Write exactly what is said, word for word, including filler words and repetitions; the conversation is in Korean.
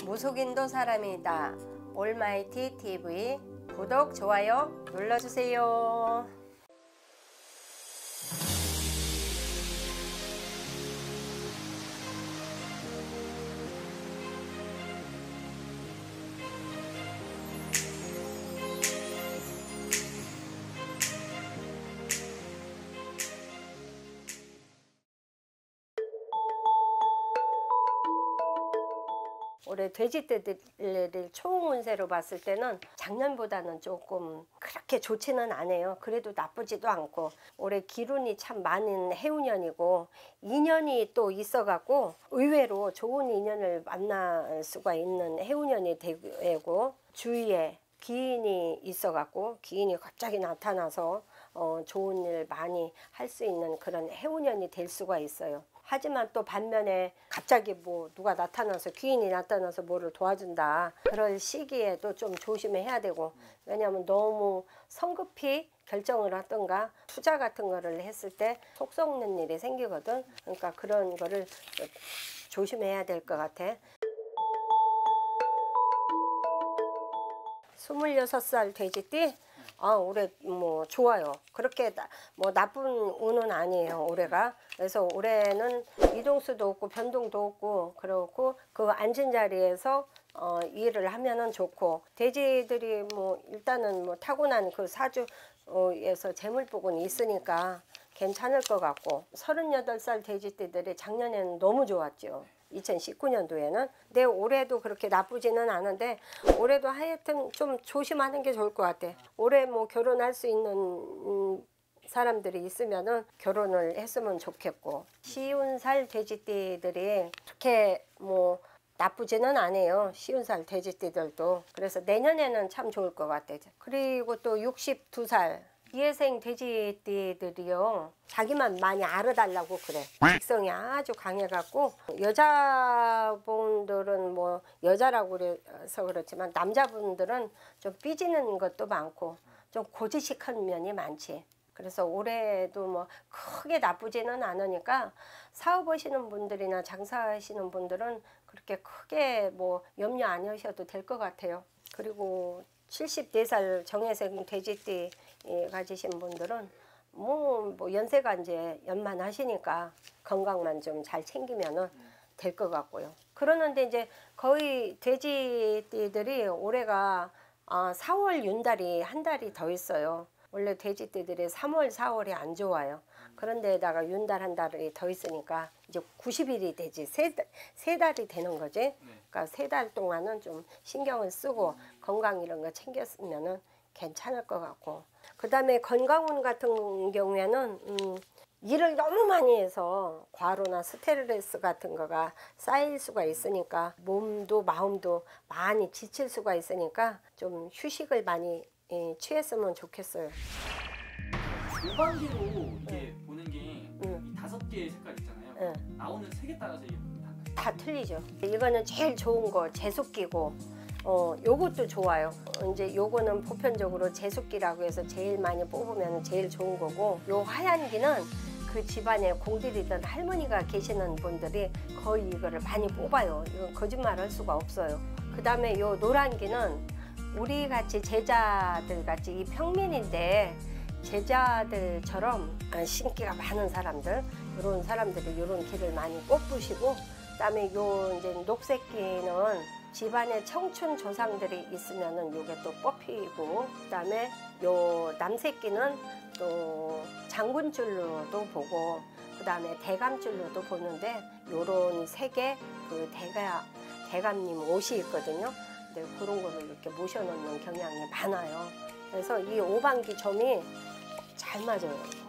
무속인도 사람이다. 올마이티 티비 구독, 좋아요 눌러주세요. 올해 돼지떼들을 총 운세로 봤을 때는 작년보다는 조금 그렇게 좋지는 않아요. 그래도 나쁘지도 않고 올해 기운이 참 많은 해운년이고 인연이 또 있어갖고 의외로 좋은 인연을 만날 수가 있는 해운년이 되고 주위에 기인이 있어갖고 기인이 갑자기 나타나서 어, 좋은 일 많이 할 수 있는 그런 해운년이 될 수가 있어요. 하지만 또 반면에 갑자기 뭐 누가 나타나서 귀인이 나타나서 뭐를 도와준다 그럴 시기에도 좀 조심해야 되고, 왜냐하면 너무 성급히 결정을 하던가 투자 같은 거를 했을 때 속 썩는 일이 생기거든. 그러니까 그런 거를 조심해야 될 것 같아. 스물여섯 살 돼지띠? 아, 올해 뭐 좋아요. 그렇게 나, 뭐 나쁜 운은 아니에요, 올해가. 그래서 올해는 이동수도 없고 변동도 없고 그렇고 그 앉은 자리에서 어, 일을 하면은 좋고, 돼지들이 뭐 일단은 뭐 타고난 그 사주에서 재물복은 있으니까 괜찮을 것 같고, 서른여덟 살 돼지띠들이 작년에는 너무 좋았죠. 이천십구 년도에는. 근데 올해도 그렇게 나쁘지는 않은데 올해도 하여튼 좀 조심하는 게 좋을 것 같아. 올해 뭐 결혼할 수 있는 음, 사람들이 있으면은 결혼을 했으면 좋겠고, 쉬운 살 돼지띠들이 그렇게 뭐 나쁘지는 않아요. 쉬운 살 돼지띠들도. 그래서 내년에는 참 좋을 것 같아. 그리고 또 육십두 살 이해생 돼지띠들이요, 자기만 많이 알아달라고 그래. 직성이 아주 강해갖고, 여자분들은 뭐 여자라고 그래서 그렇지만 남자분들은 좀 삐지는 것도 많고 좀 고지식한 면이 많지. 그래서 올해도 뭐 크게 나쁘지는 않으니까 사업하시는 분들이나 장사하시는 분들은 그렇게 크게 뭐 염려 안 하셔도 될 것 같아요. 그리고 칠십네 살 정혜생 돼지띠 가지신 분들은 뭐, 뭐 연세가 이제 연만하시니까 건강만 좀 잘 챙기면은 될 것 같고요. 그러는데 이제 거의 돼지띠들이 올해가 아, 사월 윤달이 한 달이 더 있어요. 원래 돼지띠들이 삼월 사월이 안 좋아요. 그런데다가 윤달 한 달이 더 있으니까 이제 구십 일이 되지, 세, 세 달이 되는 거지. 그러니까 세 달 동안은 좀 신경을 쓰고 건강 이런 거 챙겼으면은 괜찮을 것 같고, 그 다음에 건강운 같은 경우에는 음, 일을 너무 많이 해서 과로나 스트레스 같은 거가 쌓일 수가 있으니까 몸도 마음도 많이 지칠 수가 있으니까 좀 휴식을 많이 예, 취했으면 좋겠어요. 오반기로 이게 응. 보는 게 응. 다섯 개의 색깔 있잖아요. 응. 나오는 색에 따라서 이게 다, 다 틀리죠. 이거는 제일 좋은 거 제습기고, 어 요것도 좋아요. 이제 요거는 보편적으로 제습기라고 해서 제일 많이 뽑으면 제일 좋은 거고, 요 하얀 기는 그 집안에 공들이던 할머니가 계시는 분들이 거의 이거를 많이 뽑아요. 이건 거짓말 할 수가 없어요. 그 다음에 요 노란 기는 우리 같이 제자들 같이 이 평민인데 제자들처럼 신기가 많은 사람들, 이런 사람들이 이런 기를 많이 뽑으시고, 그다음에 요 이제 녹색기는 집안에 청춘 조상들이 있으면은 요게 또 뽑히고, 그다음에 요 남색기는 또 장군줄로도 보고, 그다음에 대감줄로도 보는데, 요런 색의 그 대가 대감님 옷이 있거든요. 근데 그런 거를 이렇게 모셔놓는 경향이 많아요. 그래서 이 오반기 점이 잘 맞아요.